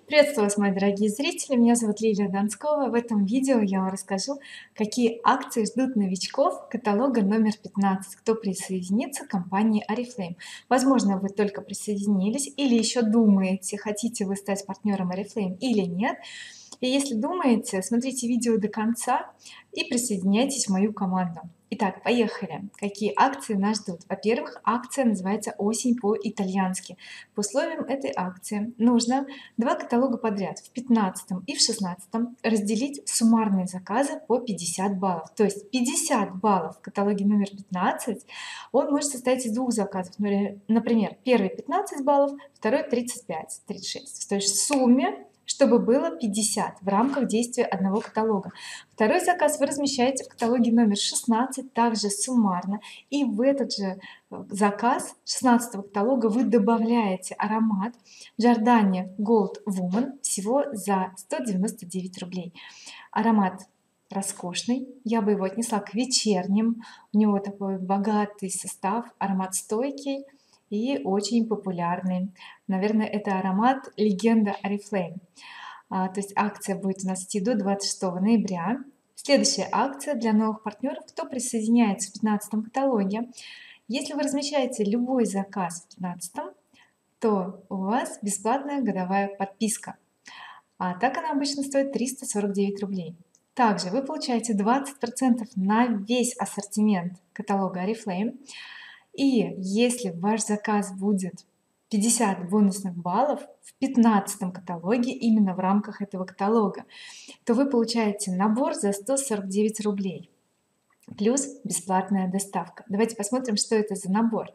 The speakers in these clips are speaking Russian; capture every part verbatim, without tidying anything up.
Приветствую вас, мои дорогие зрители, меня зовут Лилия Донскова. В этом видео я вам расскажу, какие акции ждут новичков каталога номер пятнадцать, кто присоединится к компании oriflame. Возможно, вы только присоединились или еще думаете, хотите вы стать партнером oriflame или нет. И если думаете, смотрите видео до конца и присоединяйтесь в мою команду. Итак, поехали. Какие акции нас ждут? Во-первых, акция называется осень по-итальянски. По условиям этой акции нужно два каталога подряд, в пятнадцатом и в шестнадцатом, разделить суммарные заказы по пятьдесят баллов. То есть пятьдесят баллов в каталоге номер пятнадцать он может состоять из двух заказов. Например, первый пятнадцать баллов, второй тридцать пять тридцать шесть. То есть в сумме, чтобы было пятьдесят в рамках действия одного каталога. Второй заказ вы размещаете в каталоге номер шестнадцать, также суммарно, и в этот же заказ шестнадцатого каталога вы добавляете аромат Giordani Gold Woman всего за сто девяносто девять рублей. Аромат роскошный, я бы его отнесла к вечерним, у него такой богатый состав, аромат стойкий и очень популярный. Наверное, это аромат легенда oriflame. А, то есть акция будет у нас идти до двадцать шестого ноября. Следующая акция для новых партнеров, кто присоединяется в пятнадцатом каталоге. Если вы размещаете любой заказ в пятнадцатом, то у вас бесплатная годовая подписка, а так она обычно стоит триста сорок девять рублей. Также вы получаете двадцать процентов на весь ассортимент каталога oriflame. И если ваш заказ будет пятьдесят бонусных баллов в пятнадцатом каталоге, именно в рамках этого каталога, то вы получаете набор за сто сорок девять рублей плюс бесплатная доставка. Давайте посмотрим, что это за набор.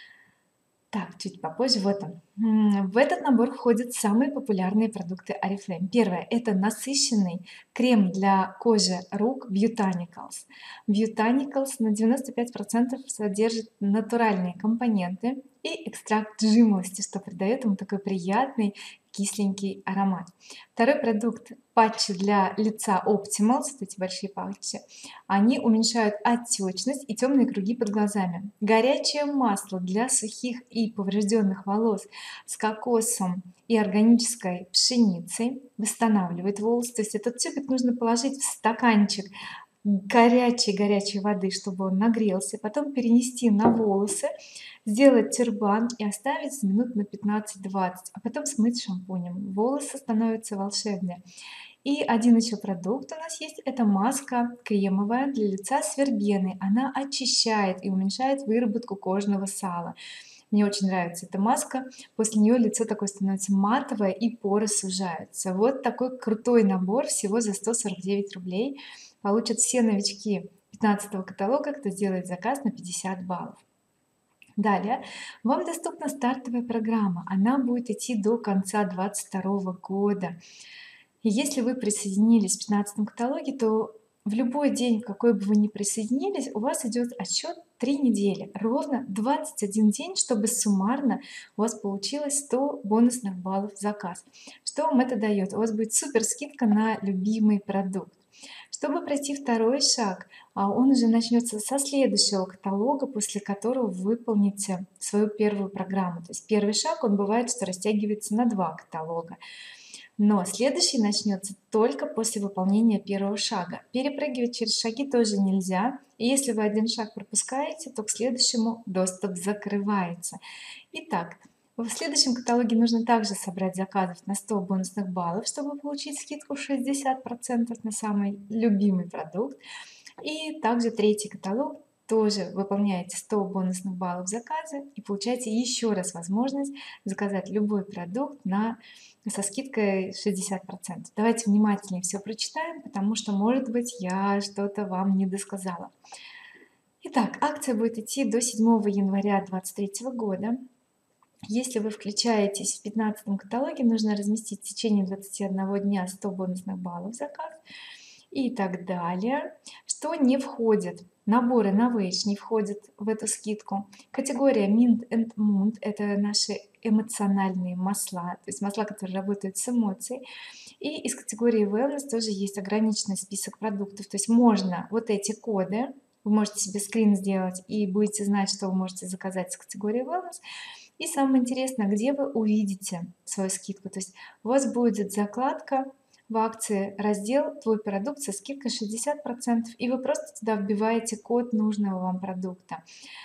Так, чуть попозже. Вот он. В этот набор входят самые популярные продукты oriflame. Первое — это насыщенный крем для кожи рук Botanicals. Botanicals на девяносто пять процентов содержит натуральные компоненты и экстракт жимолости, что придает ему такой приятный кисленький аромат. Второй продукт — патчи для лица Optimals, эти большие патчи. Они уменьшают отечность и темные круги под глазами. Горячее масло для сухих и поврежденных волос с кокосом и органической пшеницей восстанавливает волосы. То есть этот тюбик нужно положить в стаканчик горячей горячей воды, чтобы он нагрелся, потом перенести на волосы, сделать тюрбан и оставить минут на пятнадцать-двадцать, а потом смыть шампунем. Волосы становятся волшебные. И один еще продукт у нас есть, это маска кремовая для лица с вербеной. Она очищает и уменьшает выработку кожного сала. Мне очень нравится эта маска, после нее лицо такое становится матовое и поры сужаются. Вот такой крутой набор всего за сто сорок девять рублей получат все новички пятнадцатого каталога, кто сделает заказ на пятьдесят баллов. Далее вам доступна стартовая программа, она будет идти до конца двадцать второго года. И если вы присоединились в пятнадцатом каталоге, то в любой день, в какой бы вы ни присоединились, у вас идет отсчет три недели, ровно двадцать один день, чтобы суммарно у вас получилось сто бонусных баллов в заказ. Что вам это дает? У вас будет супер скидка на любимый продукт. Чтобы пройти второй шаг, он уже начнется со следующего каталога, после которого вы выполните свою первую программу. То есть первый шаг, он бывает, что растягивается на два каталога, но следующий начнется только после выполнения первого шага. Перепрыгивать через шаги тоже нельзя, и если вы один шаг пропускаете, то к следующему доступ закрывается. Итак, в следующем каталоге нужно также собрать заказов на сто бонусных баллов, чтобы получить скидку шестьдесят процентов на самый любимый продукт. И также третий каталог, тоже выполняете сто бонусных баллов заказа и получаете еще раз возможность заказать любой продукт на со скидкой шестьдесят процентов. Давайте внимательнее все прочитаем, потому что, может быть, я что-то вам не досказала. Итак, акция будет идти до седьмого января двадцать третьего года. Если вы включаетесь в пятнадцатом каталоге, нужно разместить в течение двадцати одного дня сто бонусных баллов в заказ и так далее. Что не входит? Наборы Novage не входят в эту скидку. Категория Mint and Mood — это наши эмоциональные масла, то есть масла, которые работают с эмоцией. И из категории Wellness тоже есть ограниченный список продуктов, то есть можно вот эти коды, вы можете себе скрин сделать и будете знать, что вы можете заказать с категории Wellness. И самое интересное, где вы увидите свою скидку. То есть у вас будет закладка в акции, раздел твой продукт со скидкой шестьдесят процентов, и вы просто туда вбиваете код нужного вам продукта.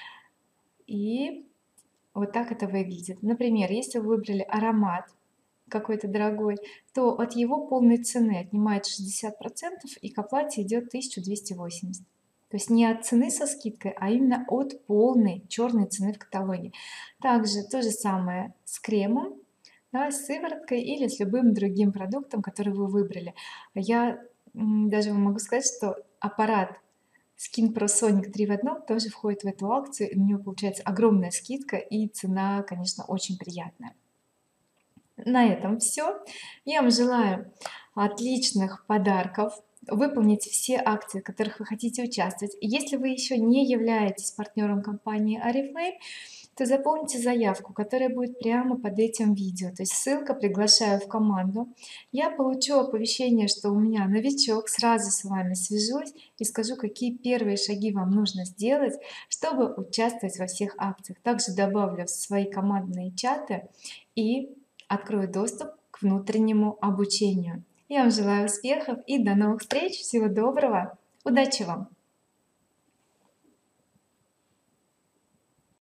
И вот так это выглядит. Например, если вы выбрали аромат какой-то дорогой, то от его полной цены отнимает шестьдесят процентов, и к оплате идет тысяча двести восемьдесят. То есть не от цены со скидкой, а именно от полной черной цены в каталоге. Также то же самое с кремом, да, с сывороткой или с любым другим продуктом, который вы выбрали. Я даже вам могу сказать, что аппарат Skin Pro Sonic три в одном тоже входит в эту акцию, и у него получается огромная скидка, и цена, конечно, очень приятная. На этом все. Я вам желаю отличных подарков, выполнить все акции, в которых вы хотите участвовать. Если вы еще не являетесь партнером компании oriflame, то заполните заявку, которая будет прямо под этим видео, то есть ссылка «Приглашаю в команду». Я получу оповещение, что у меня новичок, сразу с вами свяжусь и скажу, какие первые шаги вам нужно сделать, чтобы участвовать во всех акциях. Также добавлю в свои командные чаты и открою доступ к внутреннему обучению. Я вам желаю успехов и до новых встреч. Всего доброго, удачи вам.